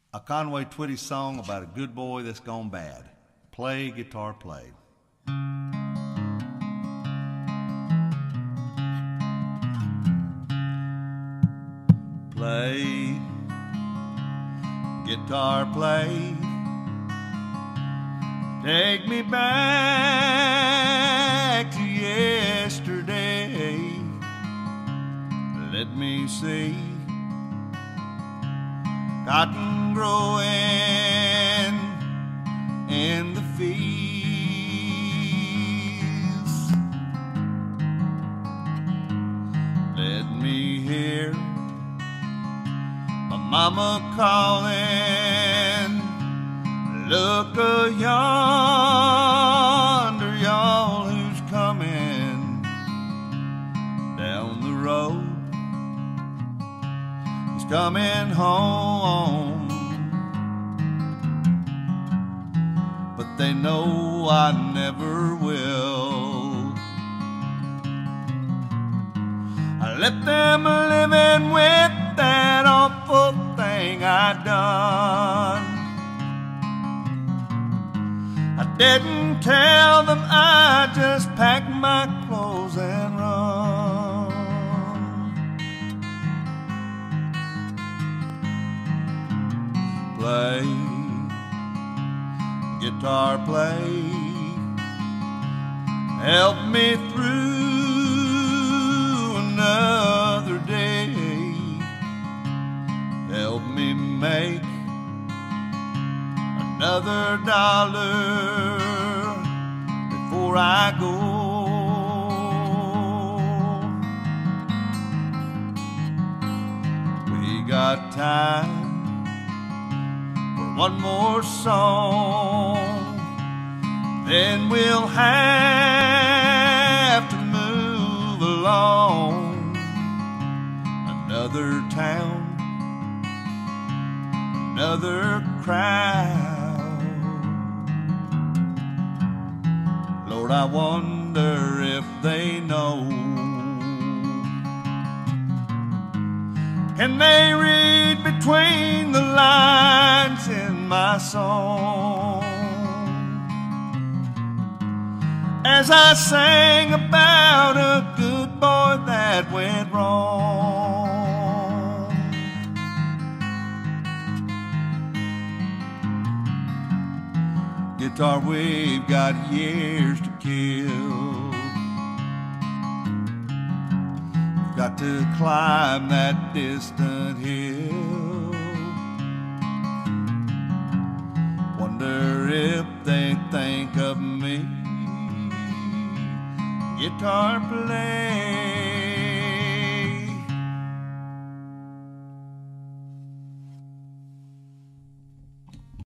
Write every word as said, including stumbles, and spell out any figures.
A Conway Twitty song about a good boy that's gone bad. Play, guitar, play. Play, guitar, play. Take me back to yesterday. Let me see cotton growing in the fields. Let me hear my mama calling. Look a yonder, y'all, who's coming down the road. He's coming home, but they know I never will. I let them living with that awful thing I done. I didn't tell them, I just packed my clothes and run. Play, guitar, play. Help me through another day. Help me make another dollar before I go. We got time for one more song, then we'll have to move along. Another town, another crowd. Lord, I wonder if they know. Can they read between the lines in my song? As I sang about a good boy that went wrong. Guitar, we've got years to kill. We've got to climb that distant hill. Wonder if they think of me. Guitar, play.